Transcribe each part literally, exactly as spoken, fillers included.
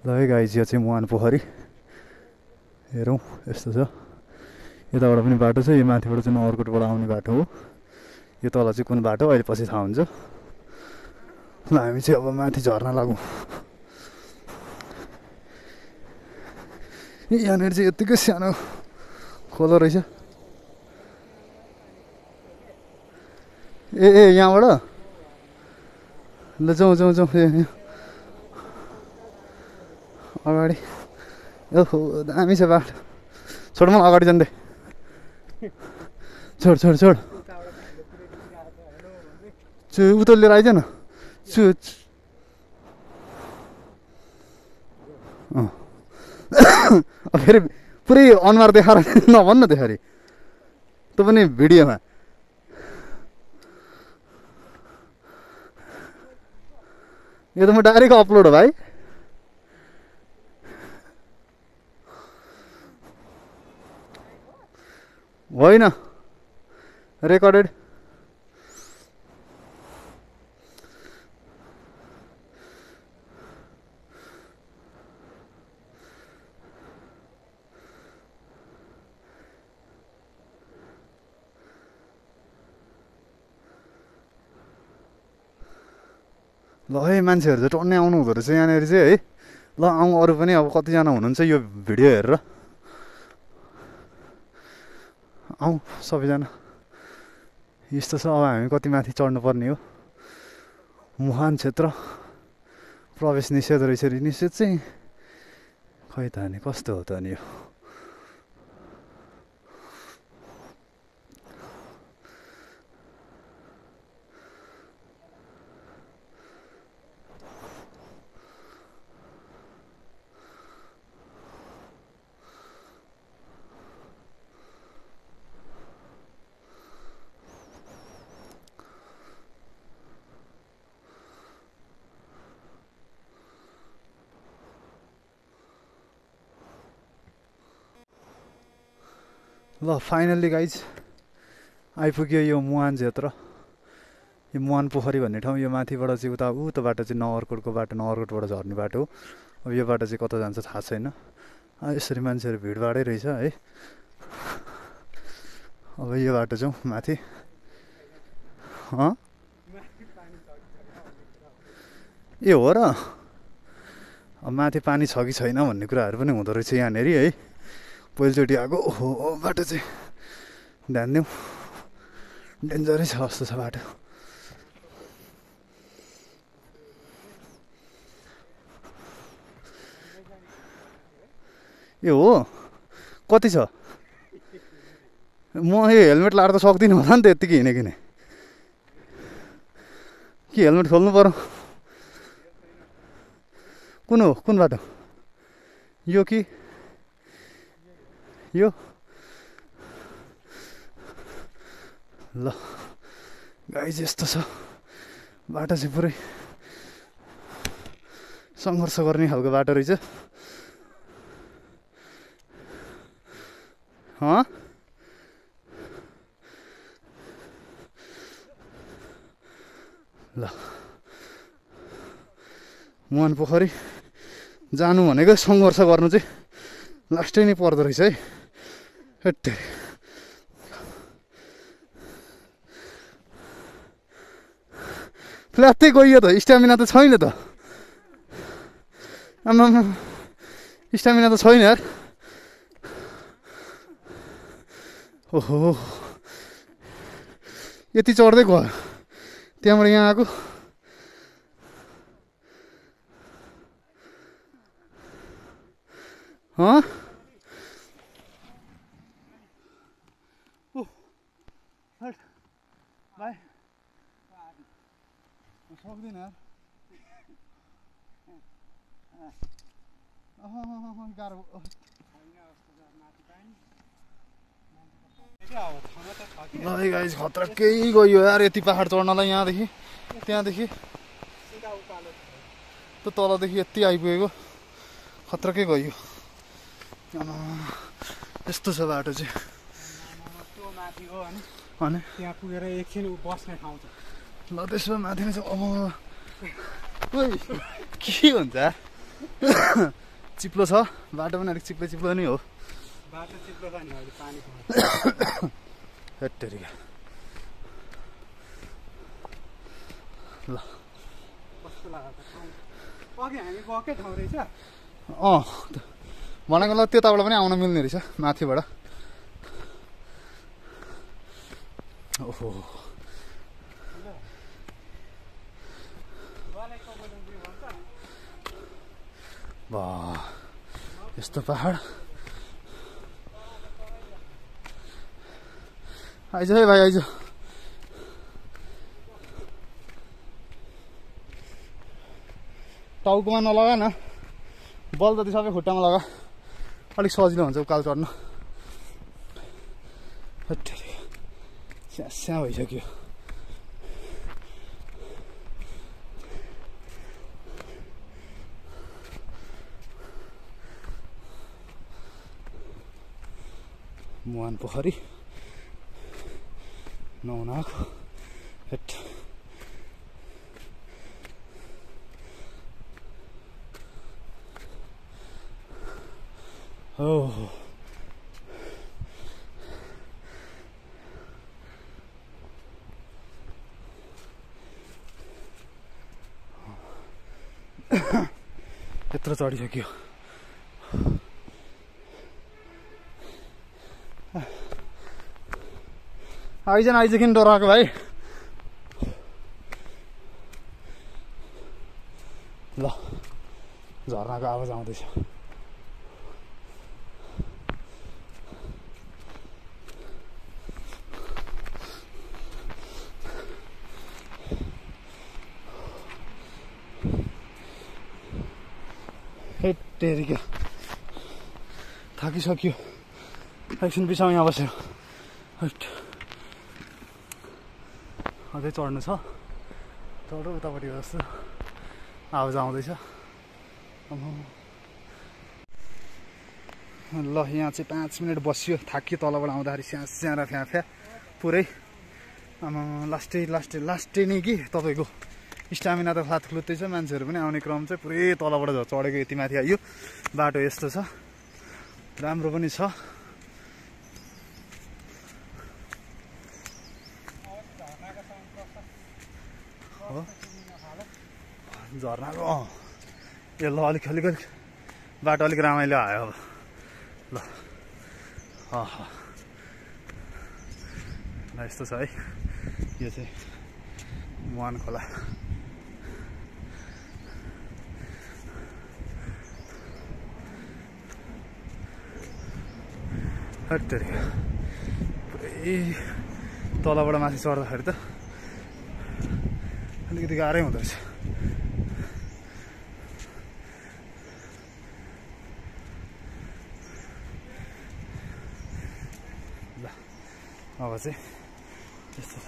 ल है गाइज यो चाहिँ मुहान पोखरी हेरौँ यस्तो छ। यताबाट पनि बाटो छ, यो माथिबाट चाहिँ नगरकोटबाट आउने बाटो हो। यो तल चाहिँ कुन बाटो अहिले पछि थाहा हुन्छ। ल हामी चाहिँ अब माथि झर्न लागौँ। यहाँनिर चाहिँ यत्तिकै सानो खोलो रहेछ। ए ए यहाँबाट ल जाउँ जाउँ जाउँ। ए अगाडि ओहो दामी छ बाटो। छोड मलाई अगाडि जाँदै। छोड छोड छोड चु उता लिएर आइज न। चु अँ फेरि पुरै अनुहार देखाएर नभन् न त्यसरी त पनि भिडियोमा। यो त म डाइरेक्ट अपलोड हो भाइ। होइन रेकर्डेड। ल है मान्छेहरू चाहिँ टन्नै आउनु हुँदो रहेछ यहाँनिर चाहिँ है। ल आउँ अरू पनि अब कतिजना हुनुहुन्छ यो भिडियो हेरेर आउँ सबैजना। यस्तो छ अब हामी कति माथि चढ्नुपर्ने हो। मुहान क्षेत्र प्रवेश निषेध रहेछ। निषेध चाहिँ खै त नि कस्तो हो त नि यो। ल फाइनल्ली गाइज आइपुग्यो यो मुहान क्षेत्र। यो मुहान पोखरी भन्ने ठाउँ। यो माथिबाट चाहिँ उता उता बाटो चाहिँ नगरकोटको बाटो, नगरकोटबाट झर्ने बाटो हो। अब यो बाटो चाहिँ कता जान्छ थाहा छैन। यसरी मान्छेहरू भिडभाडै रहेछ है। अब यो बाटो जाउँ माथि। ए हो र अब माथि पानी छ कि छैन भन्ने कुराहरू पनि हुँदो रहेछ यहाँनिर है। पहिलोचोटि आएको हो बाटो चाहिँ ध्यान दिउँ। डेन्जरै छ जस्तो छ बाटो। ए हो कति छ? म यो हेलमेट लाएर त सक्दिनँ होला नि त यत्तिकै हिँडेकिने। कि हेलमेट खोल्नु पर्यो? कुन हो कुन बाटो यो कि यो? ल गाइज यस्तो छ बाटो चाहिँ पुरै सङ्घर्ष गर्ने खालको बाटो रहेछ। हँ ल मुहान पोखरी जानु भनेको सङ्घर्ष गर्नु चाहिँ लास्टै नै पर्दो रहेछ है। हेटे फ्ल्याट्टै गइयो त। स्ट्यामिना त छैन त। आमा स्ट्यामिना त छैन यार। ओहो यति चढ्दै गयो त्यहाँबाट यहाँ आएको। हँ भाइ सक्दिनँ यार। गाह्रो है गाइज। खतरा केही गयो यार यति पहाड चढ्नलाई। यहाँदेखि त्यहाँदेखि त तलदेखि यति आइपुगेको खतराकै गयो। यस्तो छ बाटो चाहिँ। अनि त्यहाँ पुगेर एकछिन बस्ने ठाउँ छ। ल त्यसो माथि नै छ। अब के हुन्छ चिप्लो छ बाटो पनि अलिक चिप्लो चिप्लो नै हो बाटो चिप्लो छ नि अहिले पानीको हेट्टेरिका ल कस्तो लाग्यो अघि हामी गएकै ठाउँ रहेछ अँ भनेको ल त्यताबाट पनि आउन मिल्ने रहेछ माथिबाट ओहो बा यस्तो पहाड आइज है भाइ आइज टाउकोमा नलगा न बल जति सबै खुट्टामा लगा अलिक सजिलो हुन्छ उकालो चढ्न स्या स्या भइसक्यो मुहान पोखरी नुहाउन आएको हेट हो यत्रो चढिसक्यो आइज न आइज किन डराएको भाइ ल झर्नाको आवाज आउँदैछ हेटेरिका थाकिसक्यो एकछिन बिसाउँ यहाँ बसेर हट अझै चढ्नु छ चढ उतापट्टि जस्तो आवाज आउँदैछ ल यहाँ चाहिँ पाँच मिनट बस्यो थाकियो तलबाट आउँदाखेरि स्या स्यारा फ्या फ्या पुरै आमा लास्टै लास्टै लास्टै नै कि तपाईँको स्टामिना त फात खुलुत्तै छ मान्छेहरू पनि आउने क्रम चाहिँ पुरै तलबाट चढेको यति माथि आइयो बाटो यस्तो छ राम्रो पनि छ हो झर्नाको अँ ए ल अलिक अलिक अलिक बाटो अलिक रमाइलो आयो अब ल अह ल यस्तो छ है यो चाहिँ मुहान खोला हट्टरी पुरै तलबाट माथि चढ्दाखेरि त अलिकति गाह्रै हुँदो रहेछ ल अब चाहिँ यस्तो छ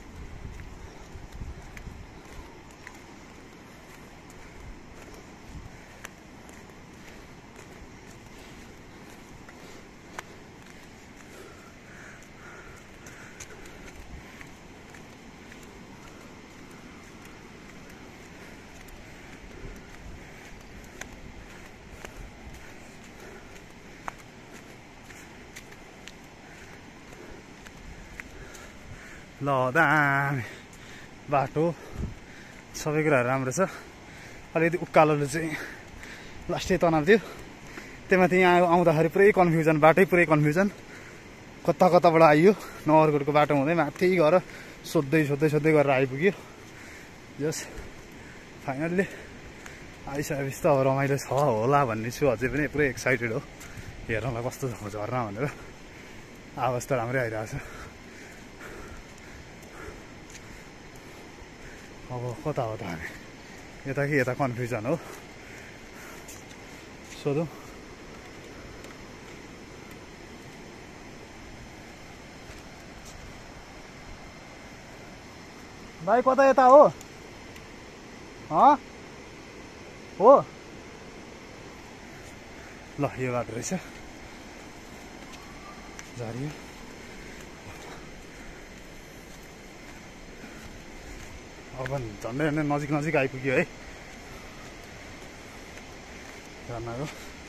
ल दामी बाटो सबै कुराहरू राम्रो छ अलिकति उकालोले चाहिँ लास्टै तनाव थियो त्यहीमाथि यहाँ आउँदाखेरि पुरै कन्फ्युजन बाटै पुरै कन्फ्युजन कता कताबाट आइयो नगरकोटको बाटो हुँदै माथि गएर सोध्दै सोध्दै सोध्दै गरेर आइपुग्यो जस फाइनल्ली आइसकेपछि त अब रमाइलो छ होला भन्ने छु अझै पनि पुरै एक्साइटेड हो हेर्नलाई कस्तो छ झर्ना भनेर आवाज त राम्रै आइरहेको छ अब कता हो त हामी यता कि यता कन्फ्युजन हो सोधौँ भाइ कता यता हो हो ल यो बाटो रहेछ झरियो अब झन्डै झन्डै नजिक नजिक आइपुग्यो है झर्नाको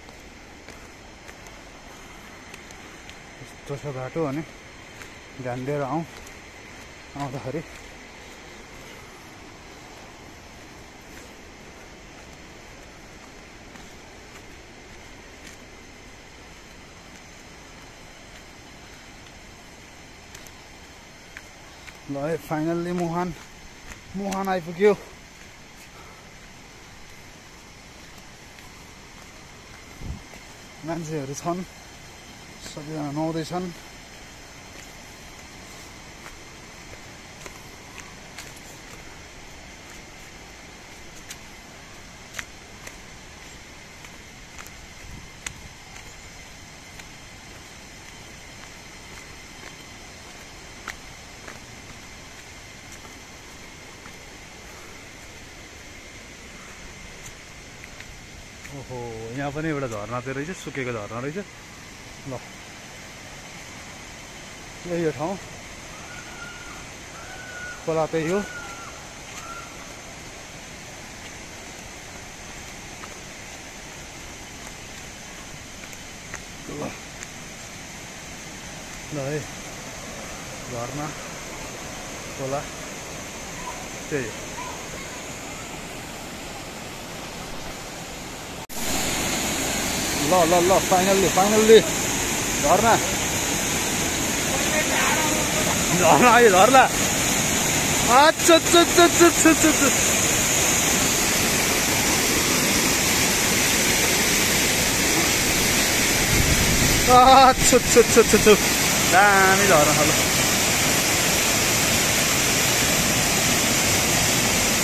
यस्तो छ बाटो अनि ध्यान दिएर आउँ आउँदाखेरि ल है फाइनल्ली मुहान मुहान आइपुग्यो मान्छेहरू छन् सबैजना नुहाउँदैछन् ओहो यहाँ पनि एउटा झरना चाहिँ रहेछ सुकेको झरना रहेछ ल यही हो ठाउँ खोला त्यही हो ल है झरना खोला त्यही हो ल ल ल फाइनल्ली फाइनल्ली झर्ना झर्ना आयो झर्ना अच्छा अच्छा अच्छा अच्छा अच्छा अच्छा अच्छा अच्छा अच्छा दामी झर्ना छ ल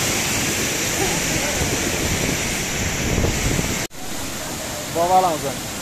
बवाल आउँछ